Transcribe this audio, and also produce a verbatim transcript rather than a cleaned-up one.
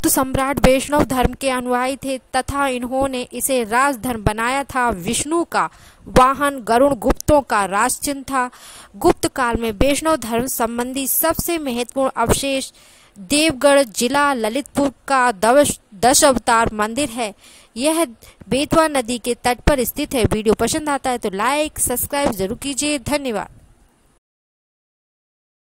सम्राट वैष्णव धर्म के अनुयायी थे तथा इन्होंने इसे राजधर्म बनाया था। विष्णु का वाहन गरुड़ गुप्तों का राजचिन्ह था। गुप्त काल में वैष्णव धर्म संबंधी सबसे महत्वपूर्ण अवशेष देवगढ़ जिला ललितपुर का दश अवतार मंदिर है। यह बेतवा नदी के तट पर स्थित है। वीडियो पसंद आता है तो लाइक सब्सक्राइब जरूर कीजिए। धन्यवाद।